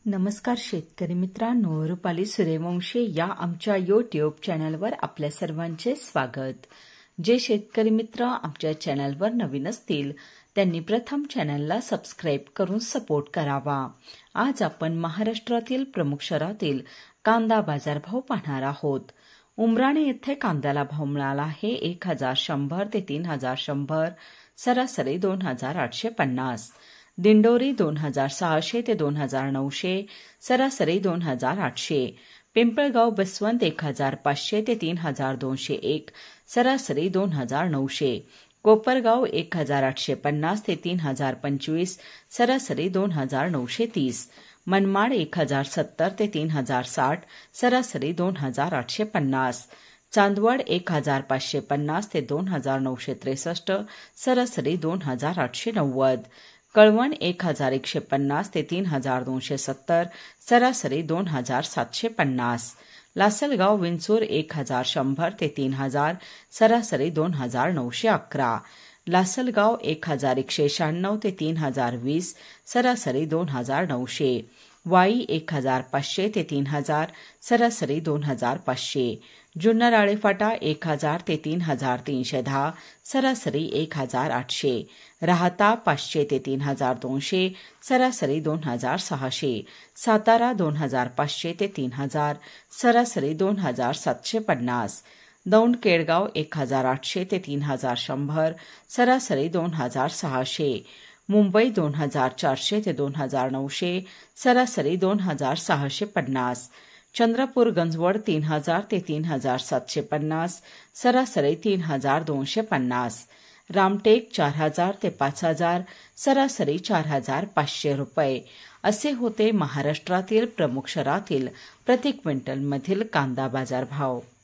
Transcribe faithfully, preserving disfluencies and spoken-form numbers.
नमस्कार शेतकरी मित्रांनो, रुपाली सूर्यवंशी या आमच्या यूट्यूब चॅनलवर आपल्या सर्वांचे स्वागत। जे शेतकरी मित्र आमच्या चॅनलवर नवीन असतील त्यांनी प्रथम चॅनलला सबस्क्राइब करून सपोर्ट करावा। आज आपण महाराष्ट्रातील प्रमुख शहरातील कांदा बाजारभाव पाहणार आहोत। उमराणे येथे कांद्याला भाव मिळाला आहे एक हजार शंभर ते तीन हजार शंभर, सरासरी दोन हजार आठशे पन्नास। दिंडोरी दोन हजार सहाशे ते दोन हजार नऊशे, सरासरी दोन हजार आठशे। पिंपळगाव बसवंत एक हजार पाचशे ते तीन हजार दोनशे एक, सरासरी दोन हजार नऊशे। कोपरगाव एक हजार आठशे पन्नास ते तीन हजार पंचवीस, सरासरी दोन हजार नऊशे तीस। मनमाड एक हजार सत्तर ते तीन हजार साठ, सरासरी दोन हजार आठशे पन्नास। चांदवड एक हजार पाचशे पन्नास ते दोन हजार नऊशे त्रेसष्ट, सरासरी दोन हजार आठशे नव्वद। कळवण एक हजार एकशे पन्नास ते तीन हजार दोनशे सत्तर, सरासरी दोन हजार सातशे पन्नास। लासलगाव विंचूर एक हजार शंभर ते तीन हजार, सरासरी दोन हजार नऊशे अकरा। लासलगाव एक हजार एकशे शहाण्णव ते तीन हजार वीस, सरासरी दोन हजार नऊशे। वाई एक हजार पाचशे ते तीन हजार, सरासरी दोन हजार पाचशे। जुन्नर आळेफाटा एक हजार ते तीन हजार तीनशे दहा, सरासरी एक हजार आठशे। राहता पाचशे ते तीन हजार दोनशे, सरासरी दोन हजार सहाशे। सातारा दोन हजार पाचशे ते तीन हजार, सरासरी दोन हजार सातशे पन्नास। दौंड केडगाव एक हजार आठशे ते तीन हजार शंभर, सरासरी दोन हजार सहाशे। मुंबई दोन हजार चारशे ते दोन हजार नऊशे, सरासरी दोन हजार सहाशे पन्नास। चंद्रपूर गंजवड तीन हजार ते तीन हजार सातशे पन्नास, सरासरी तीन हजार दोनशे पन्नास। रामटेक चार हजार ते पाच हजार, सरासरी चार हजार पाचशे रुपये। असे होते महाराष्ट्रातील प्रमुख शहरातील प्रति क्विंटलमधील कांदा बाजारभाव।